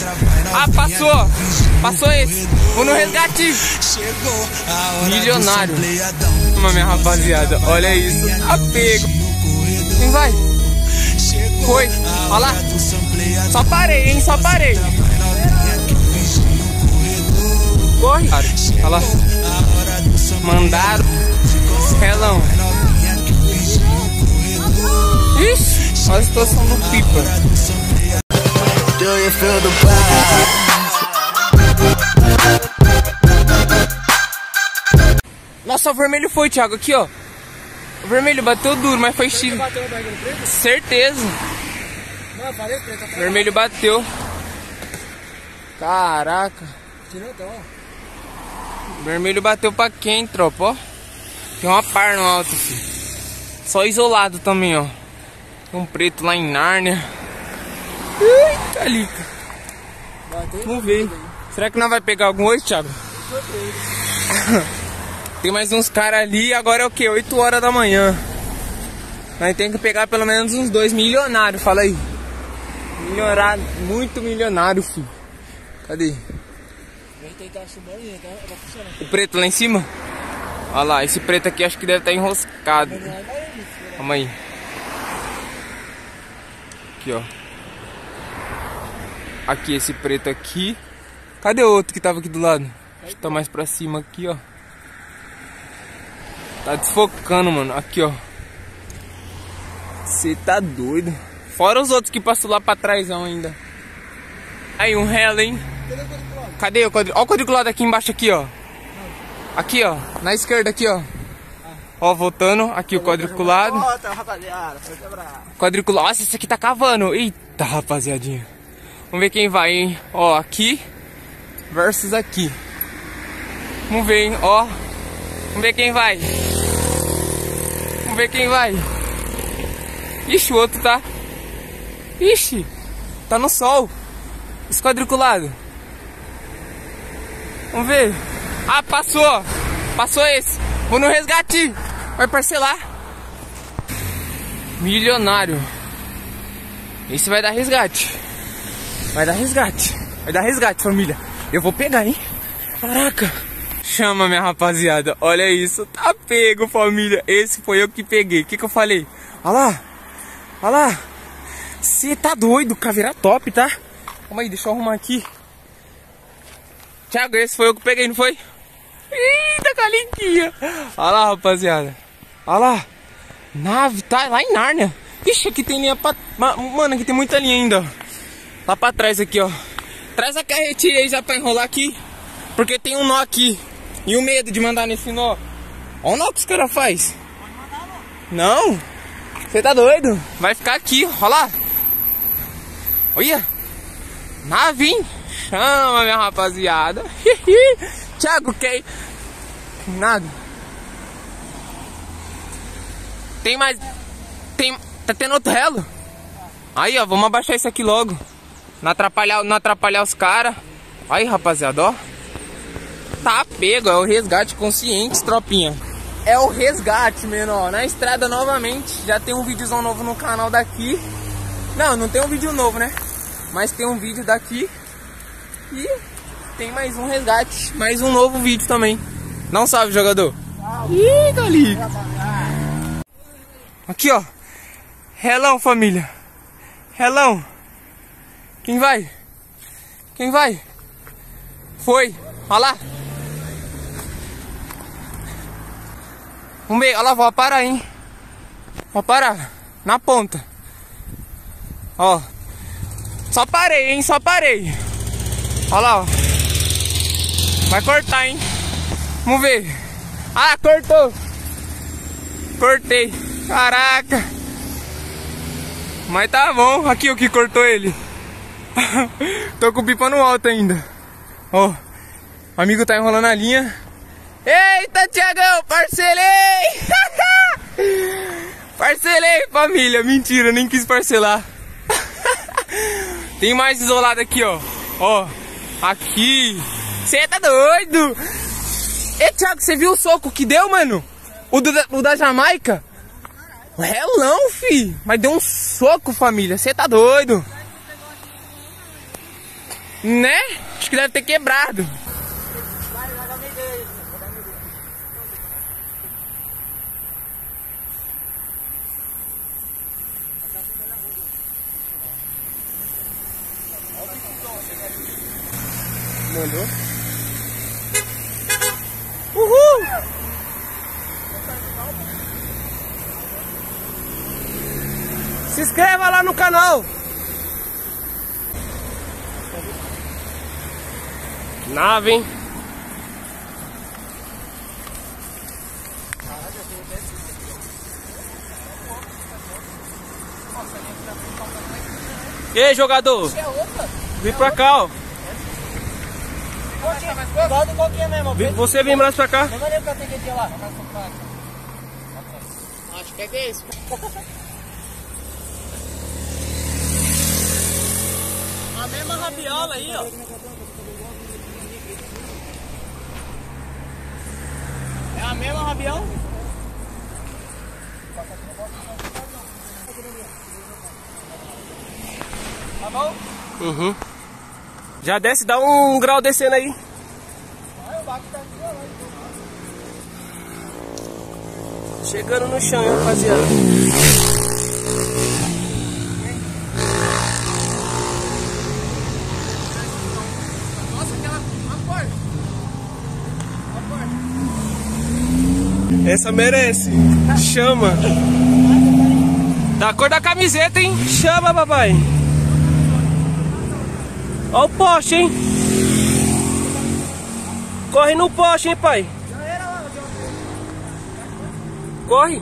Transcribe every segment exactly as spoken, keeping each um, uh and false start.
Ah, passou. Passou esse. Vou no resgate. Milionário. Mas minha rapaziada, olha isso. Apego. Quem vai? Foi. Olha lá. Só parei, hein? Só parei. Corre. Olha lá. Mandaram. Relão. Ixi, olha a situação do Pipa. Nossa, o vermelho foi, Thiago. Aqui, ó. O vermelho bateu duro, mas foi X. Certeza. O vermelho bateu. Caraca. O vermelho bateu pra quem, tropa, ó. Tem uma par no alto, filho. Só isolado também, ó. Tem um preto lá em Nárnia. Eita, lica. Vamos ver. Será que não vai pegar algum hoje, Thiago? Tem mais uns caras ali. Agora é o que? oito horas da manhã. Nós tem que pegar pelo menos uns dois milionários. Fala aí. Milionário. Muito milionário, filho. Cadê? O preto lá em cima? Olha lá, esse preto aqui acho que deve estar enroscado. Calma aí. Aqui, ó. Aqui, esse preto aqui. Cadê o outro que tava aqui do lado? Acho que tá mais pra cima aqui, ó. Tá desfocando, mano. Aqui, ó. Você tá doido. Fora os outros que passou lá pra trás ainda. Aí, um relo, hein? Cadê o quadriculado? Ó o quadriculado aqui embaixo, aqui, ó. Aqui, ó. Na esquerda, aqui, ó. Ó, voltando. Aqui o quadriculado. Quadriculado. Nossa, esse aqui tá cavando. Eita, rapaziadinha. Vamos ver quem vai, hein? Ó, aqui versus aqui. Vamos ver, hein? Ó. Vamos ver quem vai. Vamos ver quem vai. Ixi, o outro tá. Ixi. Tá no sol. Esse quadriculado. Vamos ver. Ah, passou. Passou esse. Vou no resgate. Vai parcelar. Milionário. Esse vai dar resgate. Vai dar resgate. Vai dar resgate, família. Eu vou pegar, hein? Caraca. Chama, minha rapaziada. Olha isso. Tá pego, família. Esse foi eu que peguei. O que que eu falei? Olha lá. Olha lá. Você tá doido. Caveira top, tá? Calma aí, deixa eu arrumar aqui. Thiago, esse foi eu que peguei, não foi? Eita, calinquinha. Olha lá, rapaziada. Olha lá. Nave, tá lá em Nárnia. Ixi, aqui tem linha pra... Mano, aqui tem muita linha ainda, ó. Lá pra trás aqui, ó. Traz a carretilha aí já pra enrolar aqui. Porque tem um nó aqui. E o medo de mandar nesse nó. Olha o nó que os caras fazem. Não. Você tá doido? Vai ficar aqui, olha lá. Olha. Nave, hein? Chama, minha rapaziada. Thiago, quer? Nada. Tem mais... Tem... Tá tendo outro relo? Aí, ó, vamos abaixar isso aqui logo. Não atrapalhar, não atrapalhar os caras. Aí, rapaziada, ó. Tá pego, é o resgate consciente, tropinha. É o resgate, menor. Na estrada novamente. Já tem um videozão novo no canal daqui. Não, não tem um vídeo novo, né? Mas tem um vídeo daqui. E tem mais um resgate. Mais um novo vídeo também. Não sabe, jogador? Ih, Gali. Aqui, ó. Relão, família. Relão. Quem vai? Quem vai? Foi. Olha lá. Vamos ver. Olha lá, vou parar, hein. Vou parar. Na ponta. Ó. Só parei, hein. Só parei. Olha lá, ó. Vai cortar, hein. Vamos ver. Ah, cortou. Cortei. Caraca. Mas tá bom. Aqui o que cortou ele. Tô com o pipa no alto ainda. Ó. O amigo tá enrolando a linha. Eita, Thiagão. Parcelei. Parcelei, família. Mentira, nem quis parcelar. Tem mais isolado aqui, ó. Ó. Aqui. Você tá doido? Ei, Thiago, você viu o soco que deu, mano? O, do, o da Jamaica? O relão, fi. Mas deu um soco, família. Você tá doido? Né? Acho que deve ter quebrado. Mandou. Uhul! Se inscreva lá no canal. Nave, hein? E aí, jogador? Vem pra cá, ó. Você vem mais pra cá. Acho que é desse. A mesma rabiola aí, ó. É a mesma rabiola? Tá bom? Uhum. Já desce, dá um grau descendo aí. Chegando no chão, hein, rapaziada. Nossa, aquela. A porta. A porta. Essa merece. Chama. Da cor da camiseta, hein? Chama, papai. Ó o poste, hein? Corre no poste, hein, pai? Corre.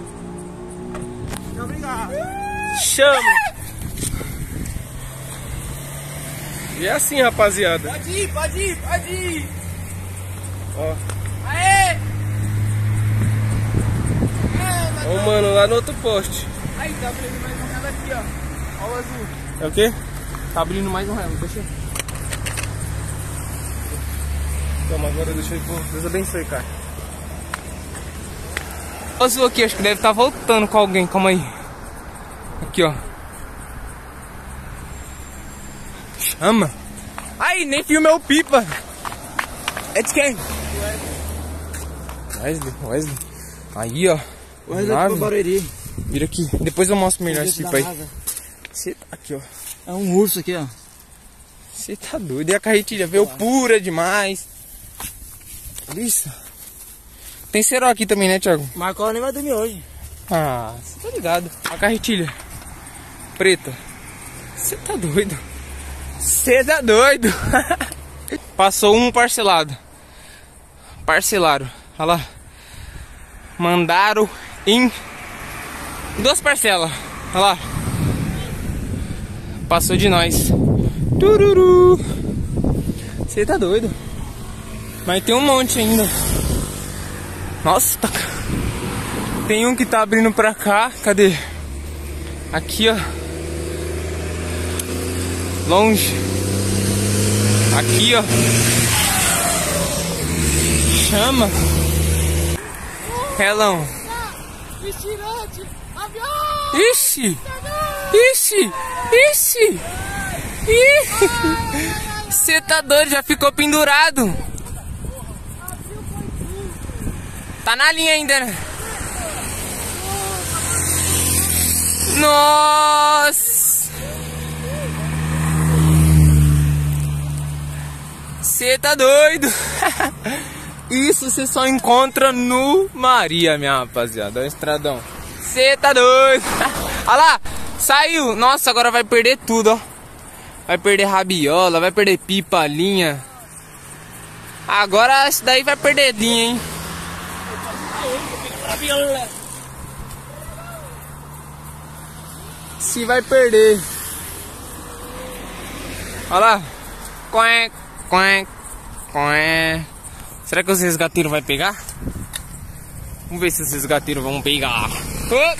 Chama. E é assim, rapaziada. Pode ir, pode ir, pode ir. Ó. Aê! Ó, mano, lá no outro poste. Aí, tá abrindo mais um relo aqui, ó. Ó o azul. É o quê? Tá abrindo mais um relo, deixa eu. Toma, agora deixa eu ir. Deus abençoe, cara. O azul aqui, acho que deve estar voltando com alguém, calma aí. Aqui, ó. Chama. Aí, nem filma o pipa. É de quem? Wesley, Wesley. Aí, ó. Wesley do Barueri. Vira aqui. Depois eu mostro melhor esse pipa aí. Cê, aqui, ó. É um urso aqui, ó. Você tá doido. E a carretilha veio pura demais. Isso. Tem cerol aqui também, né, Thiago? Marcou nem vai dormir hoje. Ah, você tá ligado. A carretilha preta. Você tá doido. Você tá doido. Passou um parcelado. Parcelaram. Olha lá. Mandaram em duas parcelas. Olha lá. Passou de nós. Tururu. Você tá doido. Mas tem um monte ainda. Nossa, tá... Tem um que tá abrindo pra cá. Cadê? Aqui, ó. Longe. Aqui, ó. Chama. Relão. Ixi. Ixi. Ixi. Você tá doido? Já ficou pendurado. Tá na linha ainda, né? Nossa! Você tá doido? Isso você só encontra no Maria, minha rapaziada. Olha o estradão. Você tá doido? Olha lá! Saiu! Nossa, agora vai perder tudo, ó. Vai perder rabiola, vai perder pipa, linha. Agora esse daí vai perder linha, hein? Se vai perder. Olha lá. Coé, coé, coé. Será que os resgateiros vão pegar? Vamos ver se os resgateiros vão pegar. Oh!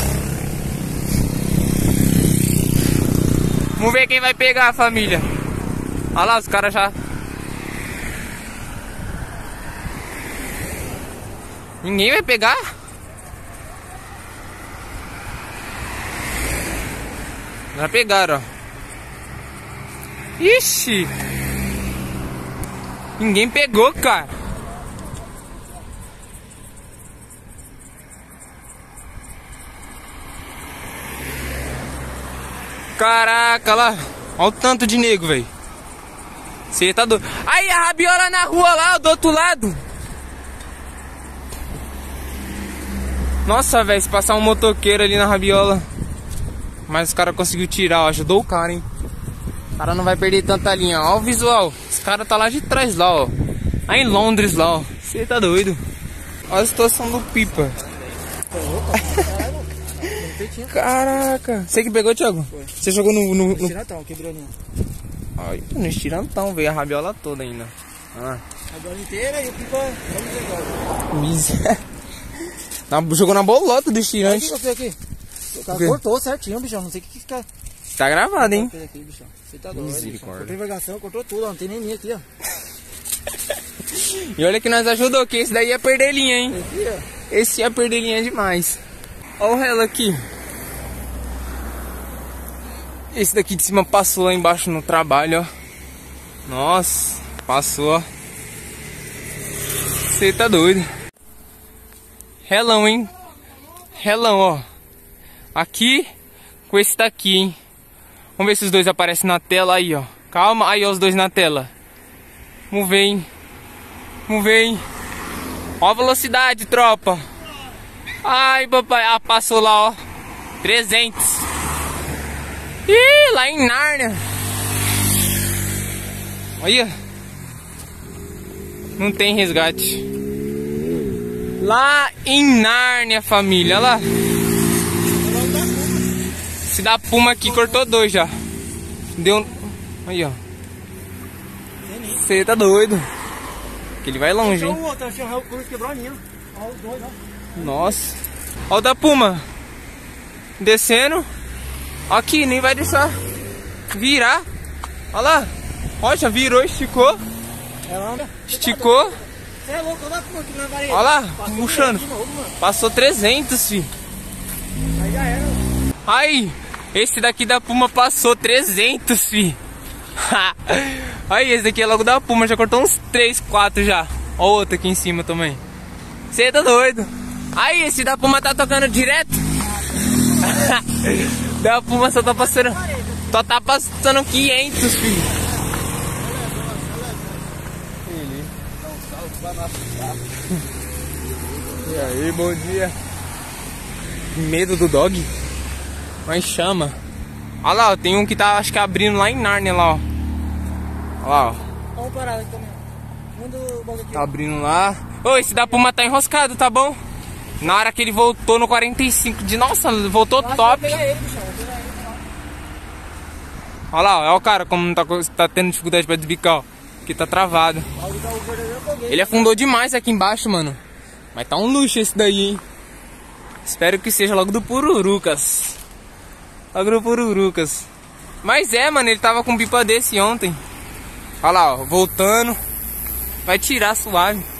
Vamos ver quem vai pegar, família. Olha lá, os caras já. Ninguém vai pegar? Já pegaram, ó. Ixi! Ninguém pegou, cara. Caraca, lá. Olha o tanto de nego, velho. Você tá doido. Aí a rabiola na rua lá, do outro lado. Nossa, velho, se passar um motoqueiro ali na rabiola. Mas os caras conseguiu tirar, ó. Ajudou o cara, hein. O cara não vai perder tanta linha. Ó o visual. Os caras tá lá de trás, lá, ó. Lá em Londres, lá, ó. Você tá doido. Olha a situação do Pipa. Caraca. Você que pegou, Thiago? Foi. Você jogou no... no, no... Estirantão, quebrou ali. Ai, no estirantão, veio a rabiola toda ainda. Ah. A bola inteira e o Pipa... Vamos jogar. Miséria. Jogou na bolota do estirante. Olha aqui, aqui. O cara cortou certinho, bichão. Não sei o que que fica... Tá gravado, hein? Aqui, bichão. Você tá doido, Misericórdia. cortou envergação, cortou tudo, ó. Não tem nem linha aqui, ó. E olha que nós ajudou, que esse daí ia perder linha, hein? Aqui, ó. Esse ia perder linha demais. Olha o relo aqui. Esse daqui de cima passou lá embaixo no trabalho, ó. Nossa, passou, ó. Você tá doido. Relão, hein? Relão, ó. Aqui com esse daqui, hein? Vamos ver se os dois aparecem na tela aí, ó. Calma, aí ó, os dois na tela. Vamos ver, hein? Vamos ver, hein? Ó a velocidade, tropa. Ai, papai. Ah, passou lá, ó. trezentos. Ih, lá em Nárnia. Olha. Não tem resgate. Lá em Nárnia, família. Olha lá. Esse da Puma aqui cortou dois já. Deu um... Aí, ó. Você tá doido. Que ele vai longe, hein? Nossa. Ó o da Puma. Descendo. Aqui, nem vai deixar virar. Olha lá. Ó, já virou, esticou. Esticou. Olha lá, puxando. Passou trezentos, fi. Aí já era. Aí, esse daqui da Puma passou trezentos, fi. Aí, esse daqui é logo da Puma. Já cortou uns três, quatro já. Ó o outro aqui em cima também. Você tá doido. Aí, esse da Puma tá tocando direto. Da Puma só tá passando. Só tá passando quinhentos, filho. E aí, bom dia. Medo do dog? Mas chama. Olha lá, ó, tem um que tá, acho que abrindo lá em Nárnia, lá, ó. Olha lá, ó. Vamos parar aqui também. Manda o bagulho aqui. Tá abrindo lá. Ô, esse da Puma tá enroscado, tá bom? Na hora que ele voltou no quarenta e cinco de... Nossa, voltou top. Ele, bichão, ele, olha lá, olha o cara como tá, tá tendo dificuldade pra desbicar, ó. Que tá travado. Ele afundou demais aqui embaixo, mano. Mas tá um luxo esse daí, hein. Espero que seja logo do Pururucas. Logo do Pururucas. Mas é, mano, ele tava com pipa desse ontem. Olha lá, ó, voltando. Vai tirar suave.